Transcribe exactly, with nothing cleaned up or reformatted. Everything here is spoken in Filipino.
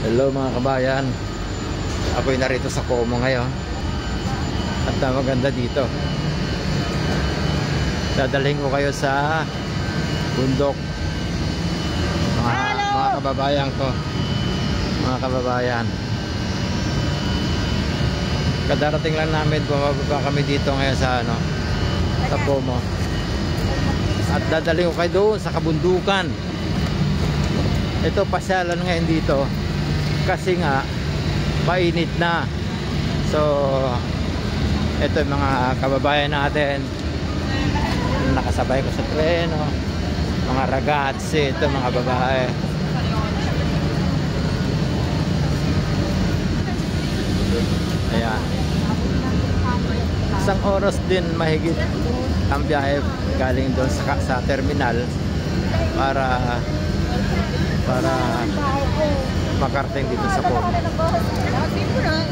Hello mga kabayan. Ako'y narito sa Como ngayon. At uh, maganda dito. Dadalhin ko kayo sa bundok. Mga, mga kababayan ko. Mga kababayan. Kadarating lang namin, bumababa kami dito ngayon sa ano, sa Como. At dadalhin ko kayo doon sa kabundukan. Ito pasyalan ngayon dito kasi nga mainit na. So ito yung mga kababayan natin nakasabay ko sa treno, mga ragazzi, ito mga babae. Ayan, isang oras din mahigit ang biyahe galing doon sa, sa terminal para para makarating dito sa Como.